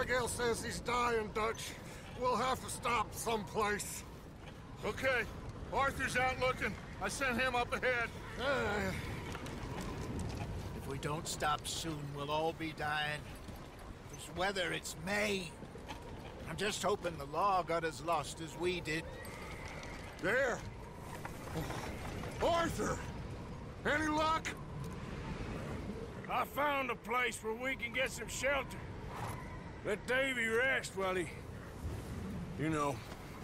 Abigail says he's dying, Dutch. We'll have to stop someplace. Okay. Arthur's out looking. I sent him up ahead. If we don't stop soon, we'll all be dying. This weather, it's May. I'm just hoping the law got as lost as we did. There! Arthur! Any luck? I found a place where we can get some shelter. Let Davy rest while he... You know.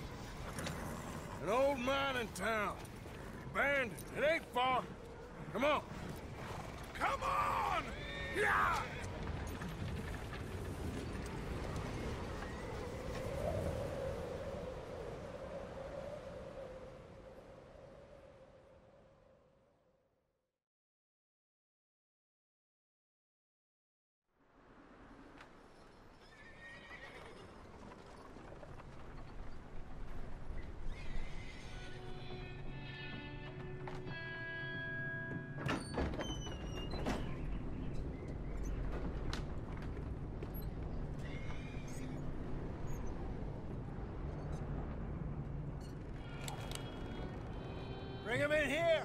An old mining town. Abandoned. It ain't far. Come on. Come on! Yeah! Bring him in here!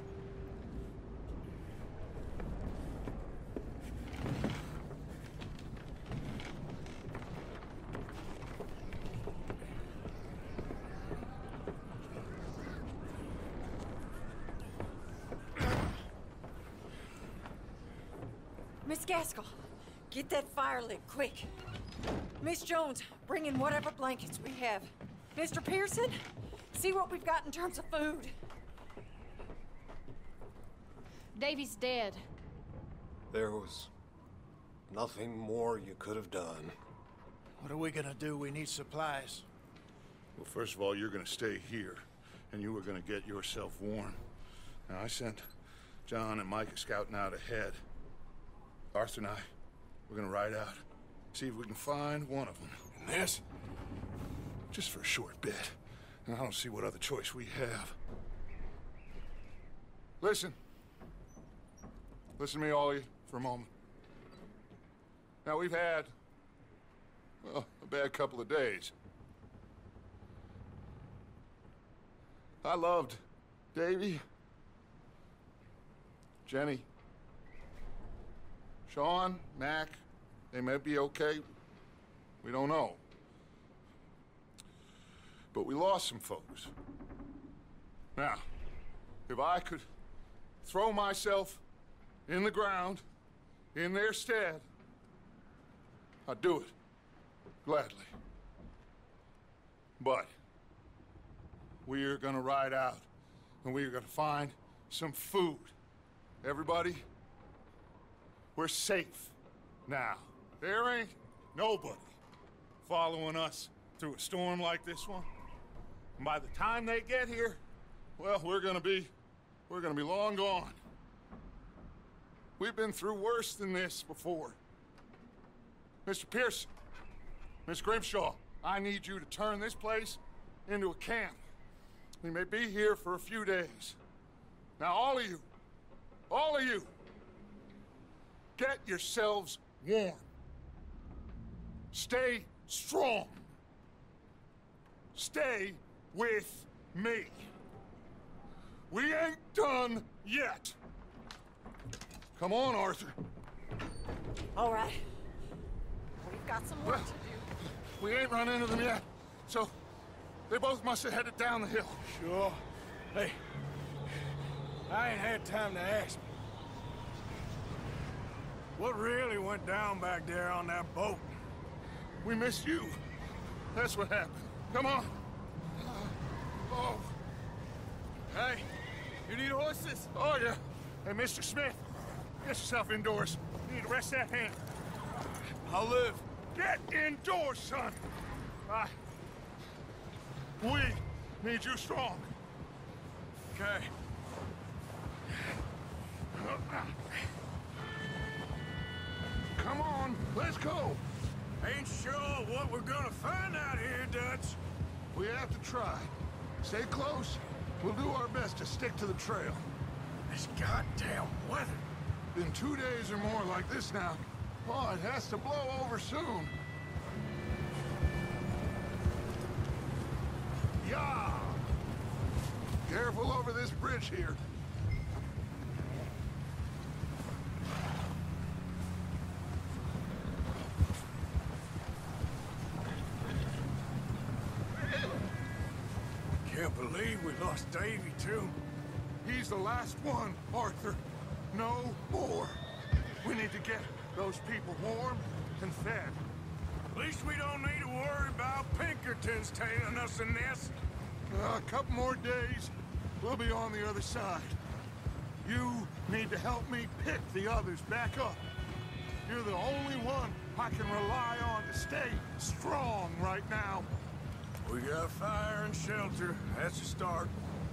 Miss Gaskell, get that fire lit, quick. Miss Jones, bring in whatever blankets we have. Mr. Pearson, see what we've got in terms of food. Davy's dead. There was nothing more you could have done. What are we gonna do? We need supplies. Well, first of all, you're gonna stay here, and you were gonna get yourself warm. Now, I sent John and Micah scouting out ahead. Arthur and I, we're gonna ride out, see if we can find one of them. And this, just for a short bit. And I don't see what other choice we have. Listen. Listen to me, all of you, for a moment. Now, we've had, well, a bad couple of days. I loved Davy, Jenny, Sean, Mac. They may be okay. We don't know. But we lost some folks. Now, if I could throw myself in the ground, in their stead, I'd do it, gladly. But we're gonna ride out, and we're gonna find some food. Everybody, we're safe now. There ain't nobody following us through a storm like this one. And by the time they get here, well, we're gonna be long gone. We've been through worse than this before. Mr. Pearson, Miss Grimshaw, I need you to turn this place into a camp. We may be here for a few days. Now, all of you, get yourselves warm. Stay strong. Stay with me. We ain't done yet. Come on, Arthur. All right. We've got some work to do. We ain't run into them yet, so they both must have headed down the hill. Sure. Hey, I ain't had time to ask. What really went down back there on that boat? We missed you. That's what happened. Come on. Oh. Hey, you need horses? Oh, yeah. Hey, Mr. Smith, get yourself indoors. You need to rest that hand. I'll live. Get indoors, son. We need you strong. Okay. Come on, let's go. Ain't sure what we're gonna find out here, Dutch. We have to try. Stay close. We'll do our best to stick to the trail. This goddamn weather. Been 2 days or more like this now. Oh, it has to blow over soon. Yeah! Careful over this bridge here. Can't believe we lost Davy, too. He's the last one, Arthur. No more. We need to get those people warm and fed. At least we don't need to worry about Pinkertons tailing us in this. A couple more days, we'll be on the other side. You need to help me pick the others back up. You're the only one I can rely on to stay strong right now. We got fire and shelter. That's a start.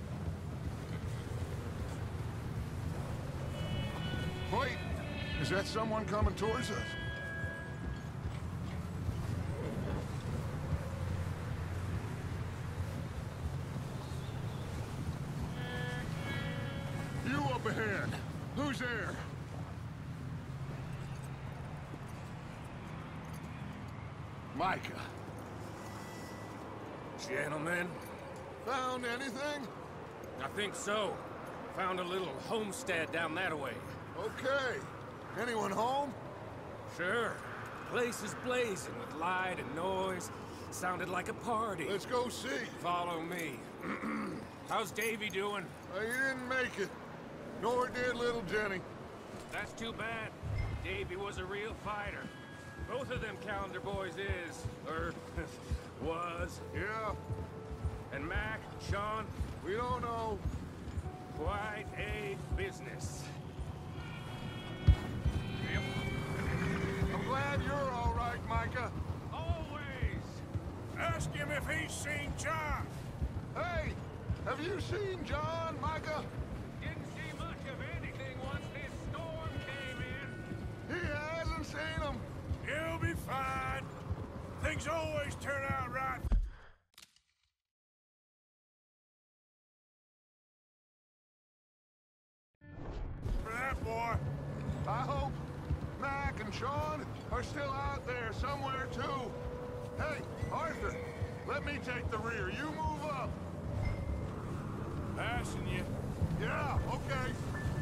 Wait, is that someone coming towards us? You up ahead. Who's there? Micah. Gentlemen, Found anything? I think so. Found a little homestead down that way. Okay. Anyone home? Sure. Place is blazing with light and noise. Sounded like a party. Let's go see. Follow me. How's Davy doing? He didn't make it. Nor did little Jenny. That's too bad. Davy was a real fighter. Both of them Calendar boys is, or was. Yeah, And Mac, Sean, we don't know. quite a business. I'm glad you're all right, Micah. Always! Ask him if he's seen John. Hey, have you seen John, Micah? Didn't see much of anything once this storm came in. He hasn't seen him. He'll be fine. Things always turn out right. For that boy. I hope Mac and Sean are still out there somewhere, too. Hey, Arthur, let me take the rear. You move up. Passing you. Yeah, okay.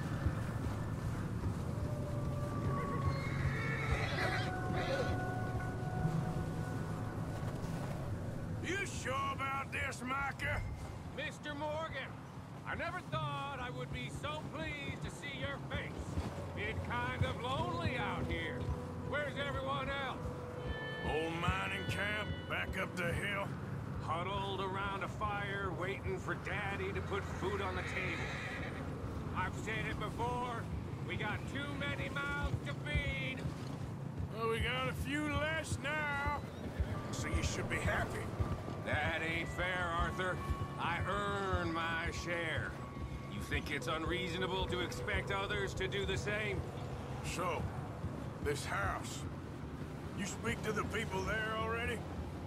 You sure about this, Micah? Mr. Morgan, I never thought I would be so pleased to see your face. It's kind of lonely out here. Where's everyone else? Old mining camp back up the hill. Huddled around a fire, waiting for Daddy to put food on the table. I've said it before, we got too many mouths to feed. Well, we got a few less now. So you should be happy. That ain't fair, Arthur. I earn my share. You think it's unreasonable to expect others to do the same? So, this house. You speak to the people there already?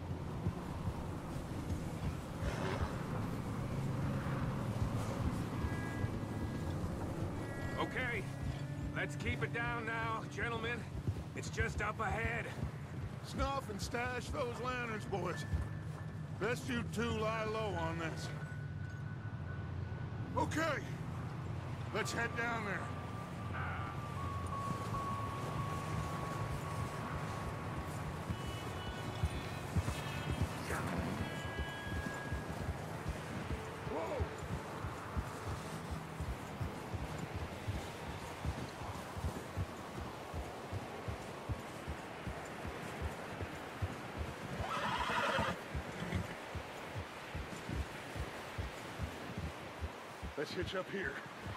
Okay, let's keep it down now, gentlemen. It's just up ahead. Snuff and stash those lanterns, boys. Best you two lie low on this. Okay, let's head down there. Whoa! Let's hitch up here.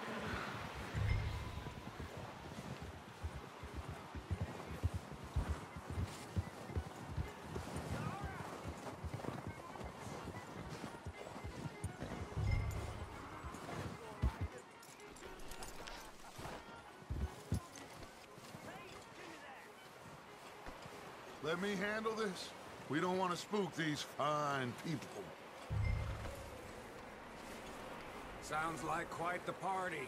Let me handle this. We don't want to spook these fine people. Sounds like quite the party.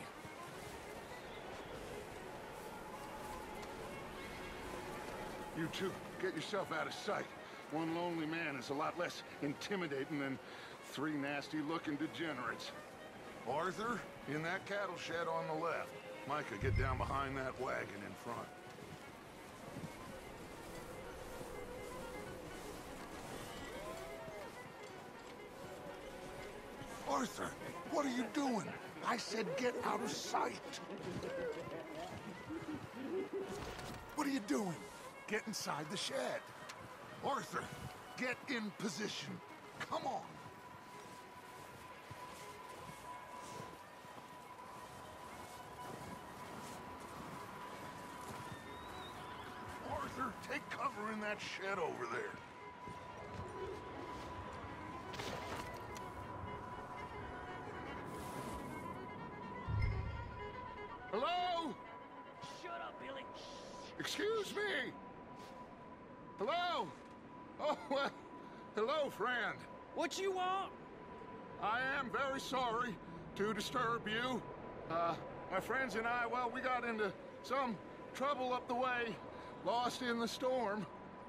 You two, get yourself out of sight. One lonely man is a lot less intimidating than three nasty-looking degenerates. Arthur, in that cattle shed on the left. Micah, get down behind that wagon in front. Arthur, what are you doing? I said get out of sight. What are you doing? Get inside the shed. Arthur, get in position. Come on. Arthur, take cover in that shed over there. Hello? Shut up, Billy. Excuse me. Hello? Oh, well, hello, friend. What you want? I am very sorry to disturb you. My friends and I, well, we got into some trouble up the way, lost in the storm.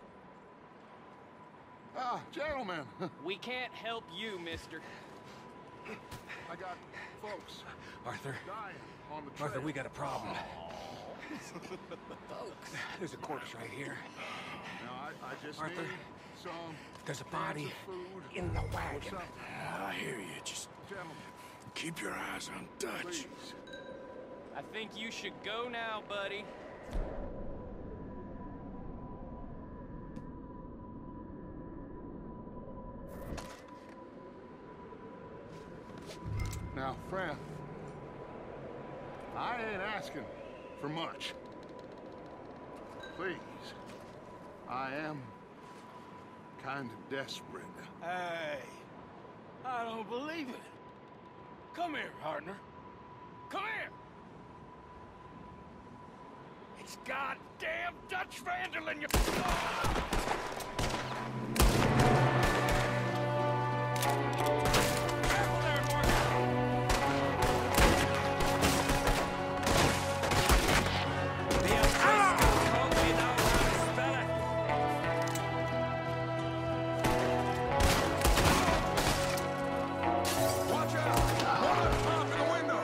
Ah, gentlemen. We can't help you, mister. I got folks Arthur. dying on the trail. Arthur, we got a problem. Folks. There's a corpse right here. Now, I just Arthur, need some there's a cans body of food in the or wagon. something. I hear you. Just Gentlemen, keep your eyes on Dutch. please. I think you should go now, buddy. Now, friend, I ain't asking for much. Please, I am kind of desperate. Hey, I don't believe it. Come here, partner. Come here. It's goddamn Dutch Vandal in your... Careful there, Morgan. Watch out! One up top in the window!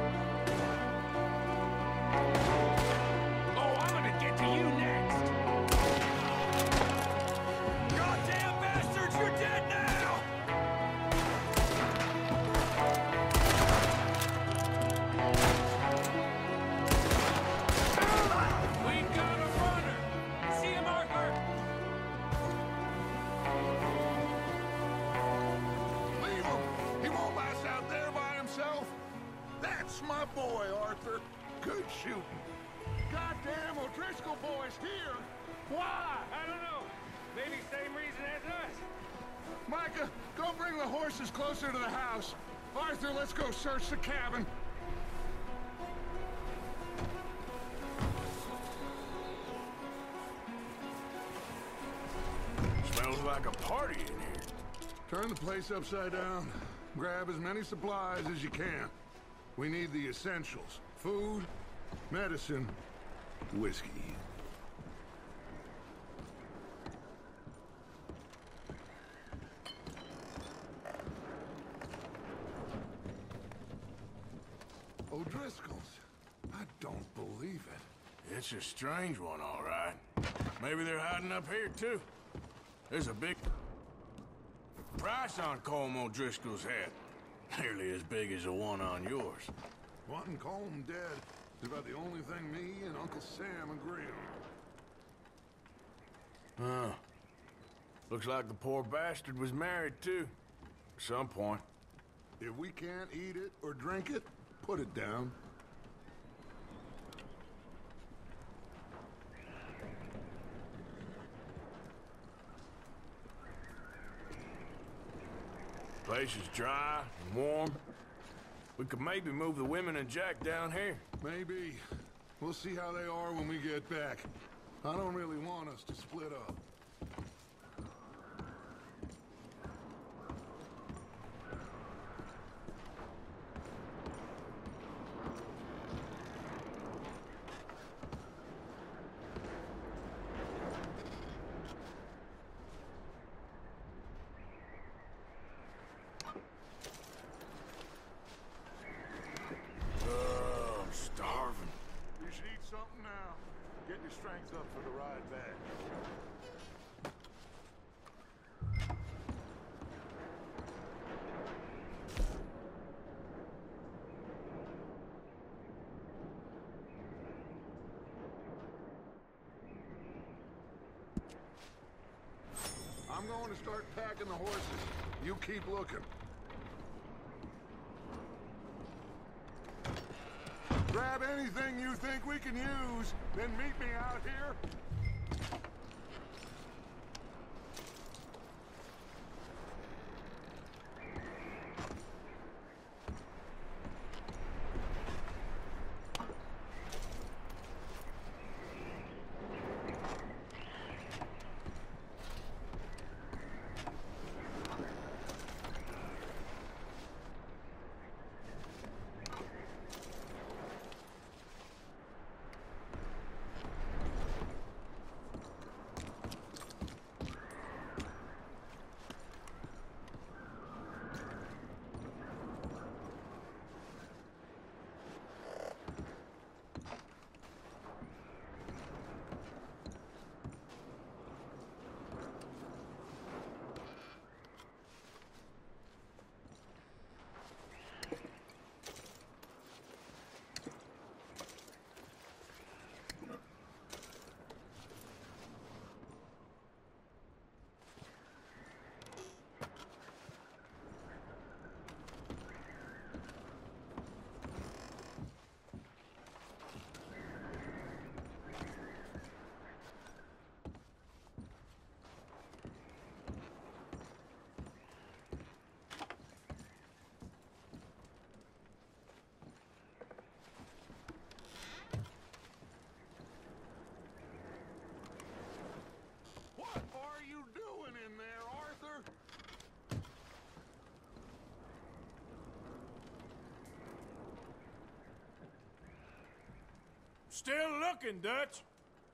Oh, I'm gonna get to you next. Goddamn bastards, you're dead now! We got a runner! See him, Arthur? Leave him! He won't last out there by himself! That's my boy, Arthur. Good shooting. Goddamn O'Driscoll boy's here! Why? I don't know. Maybe same reason as us. Micah, go bring the horses closer to the house. Arthur, let's go search the cabin. Smells like a party in here. Turn the place upside down. Grab as many supplies as you can. We need the essentials. Food, medicine, whiskey. O'Driscoll's. I don't believe it. It's a strange one, all right. Maybe they're hiding up here, too. There's a big price on Colm O'Driscoll's head. Nearly as big as the one on yours. Wanting Colm dead is about the only thing me and Uncle Sam agree on. Huh. Looks like the poor bastard was married, too. At some point. If we can't eat it or drink it, put it down. Place is dry and warm. We could maybe move the women and Jack down here. Maybe. We'll see how they are when we get back. I don't really want us to split up. strength up for the ride back. I'm going to start packing the horses. You keep looking. Grab anything you think we can use, then meet me out here. What are you doing in there, Arthur? Still looking, Dutch.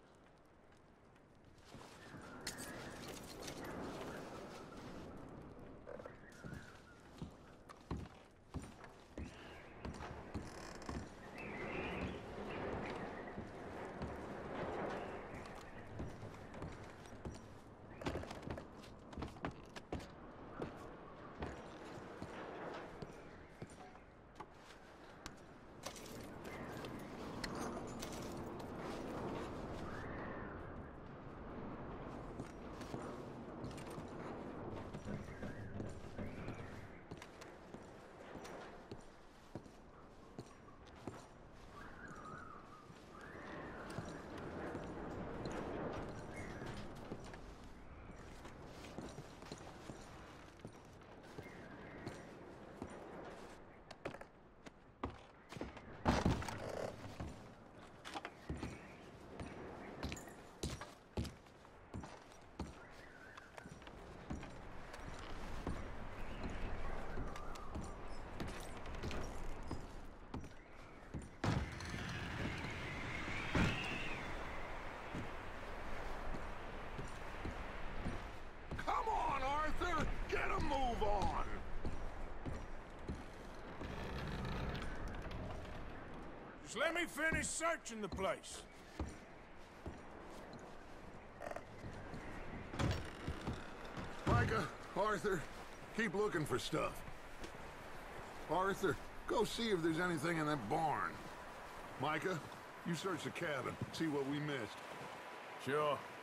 Come on, Arthur! Get a move on! Just let me finish searching the place. Micah, Arthur, keep looking for stuff. Arthur, go see if there's anything in that barn. Micah, you search the cabin, see what we missed. Sure.